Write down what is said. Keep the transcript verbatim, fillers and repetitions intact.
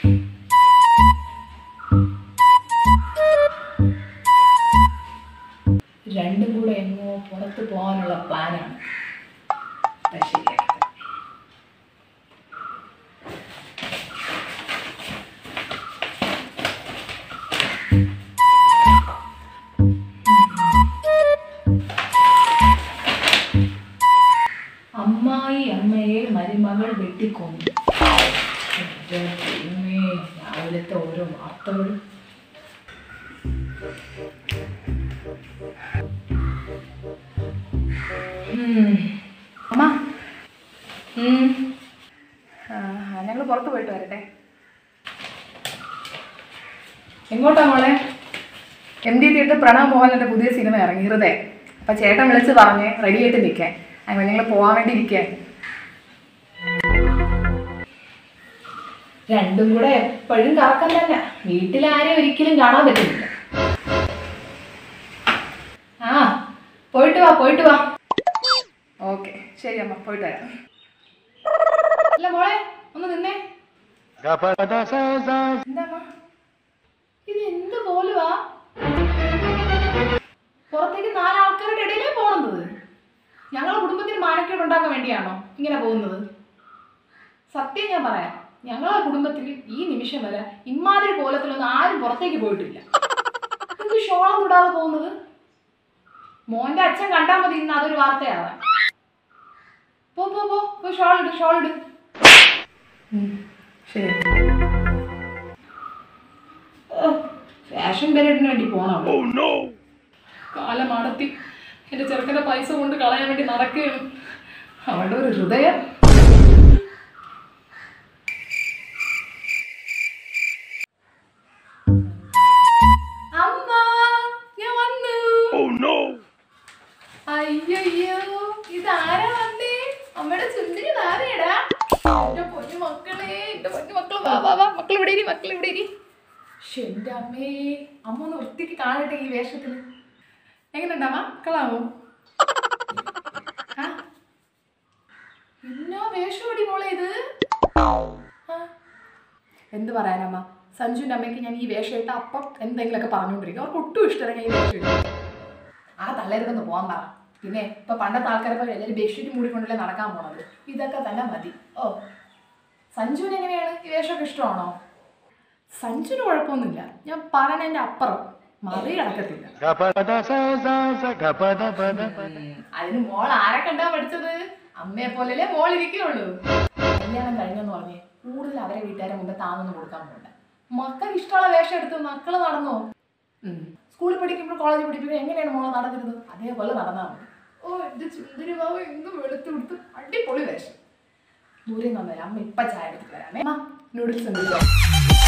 രണ്ടും കൂടെ എങ്ങോ പുറത്ത് പോകാനുള്ള പ്ലാനാണ്. ശരിയാക്കി അമ്മായി അമ്മയെ മരുമകൾ വെട്ടിക്കൊന്നു. രാവിലത്തെ ഓരോ വാർത്തകളും. അമ്മ ഞങ്ങൾ പുറത്ത് പോയിട്ട് വരട്ടെ. എങ്ങോട്ടാ മോളെ? എം ഡി തിയേറ്റർ പ്രണവ് മോഹൻലാലിന്റെ പുതിയ സിനിമ ഇറങ്ങി ഹൃദയം. അപ്പം ചേട്ടൻ വിളിച്ച് പറഞ്ഞ് റെഡിയായിട്ട് നിൽക്കാൻ. അങ്ങനെ ഞങ്ങൾ പോകാൻ വേണ്ടി ഇരിക്കാൻ. രണ്ടും കൂടെ എപ്പോഴും കറക്കം തന്നെ. വീട്ടിലാരെയും ഒരിക്കലും കാണാൻ പറ്റുന്നില്ല. ആ പോയിട്ട് വാ പോയിട്ട് വാ. ഓക്കെ ശരി അമ്മ, പോയിട്ട് വരാം. അല്ല മോളെ ഒന്ന് നിന്നേ. എന്താ ഇത്? എന്ത് പോലുവാ? പുറത്തേക്ക് നാലാൾക്കാരുടെ ഇടയിലേ പോകുന്നത്. ഞങ്ങളുടെ കുടുംബത്തിന് മാനക്കേട് ഉണ്ടാക്കാൻ വേണ്ടിയാണോ ഇങ്ങനെ പോകുന്നത്? സത്യം ഞാൻ പറയാം, ഞങ്ങളുടെ കുടുംബത്തിൽ ഈ നിമിഷം വരെ ഇമാതിരി കോലത്തിലൊന്നും ആരും പുറത്തേക്ക് പോയിട്ടില്ല. എന്ത് ഷോളം വിടാതെ പോകുന്നത്? മോന്റെ അച്ഛൻ കണ്ടാൽ മതി ഇന്ന് അതൊരു വാർത്തയാവാൻ. പോ പോ പോ പോ ഷോൾ ഇട് ഷോൾ ഇട്. ശരി ഫാഷൻ പീരീഡിന് വേണ്ടി പോണം. കാലം അടത്തി എൻ്റെ ചെറുക്കൻ്റെ പൈസ കൊണ്ട് കളയാൻ വേണ്ടി നടക്കുകയാണ്. അവളുടെ ഒരു ഹൃദയം. അമ്മ ഞാൻ വന്നു. അയ്യോ ഇതാരാ വന്നേ? അമ്മയുടെ ചുണ്ടിന് താരേടാ. എന്റെ പൊന്നു മക്കളെ, എന്റെ പൊന്നു മക്കള് വാ വാ വാ. മക്കൾ ഇവിടെ ഇരി, മക്കൾ ഇവിടെ ഇരി. എന്റെ അമ്മേ, അമ്മ ഒന്ന് വൃത്തിക്ക് കാണട്ടെ ഈ വേഷത്തില്. എങ്ങനെയുണ്ടമ്മ? കളാവോ? എന്നാ വേഷമടി മോളെ ഇത്? എന്ത് പറയാനമ്മ, സഞ്ജുവിൻ്റെ അമ്മയ്ക്ക് ഞാൻ ഈ വേഷം ഇട്ട അപ്പം എന്തെങ്കിലുമൊക്കെ പറഞ്ഞുകൊണ്ടിരിക്കും. അവർക്ക് ഒട്ടും ഇഷ്ടമല്ല ഈ വേഷം ഇട്ടു. ആ തള്ളരുതെന്ന് പോകാൻ പറ. പിന്നെ ഇപ്പൊ പണ്ടത്തെ ആൾക്കാരൊക്കെ എല്ലാവരും ബെഡ്ഷീറ്റ് മൂടിക്കൊണ്ടല്ലേ നടക്കാൻ പോണത്. ഇതൊക്കെ തന്നെ മതി. ഓ സഞ്ജുവിന് എങ്ങനെയാണ് ഈ വേഷമൊക്കെ ഇഷ്ടമാണോ? സഞ്ജുവിന് കുഴപ്പമൊന്നുമില്ല. ഞാൻ പറഞ്ഞതിൻ്റെ അപ്പുറം മറി കിടക്കത്തില്ല. അതിന് മോൾ ആരെ കണ്ടാ പഠിച്ചത്? അമ്മയെ പോലല്ലേ മോൾ ഇരിക്കുള്ളൂ. കല്യാണം കഴിഞ്ഞെന്ന് പറഞ്ഞേ കൂടുതൽ അവരെ വീട്ടുകാരെ മുമ്പ് താന്നൊന്നും കൊടുക്കാൻ പോകണ്ട. മക്കൾ ഇഷ്ടമുള്ള വേഷം എടുത്ത് മക്കള് നടന്നോ. സ്കൂളിൽ പഠിക്കുമ്പോൾ കോളേജിൽ പഠിക്കുമ്പോൾ എങ്ങനെയാണ് മോളെ നടന്നിരുന്നത്? അതേപോലെ നടന്നാൽ മതി. ഓ എന്റെ ചുന്ദരി ബാബ എന്ത് വെളുത്ത് കൊടുത്ത് അടിപൊളി വേഷം. ദൂരെ നിന്നല്ല അമ്മ ഇപ്പൊ ചായ എടുത്ത് തരാമേ. നൂഡിൽസ് ഉണ്ട്.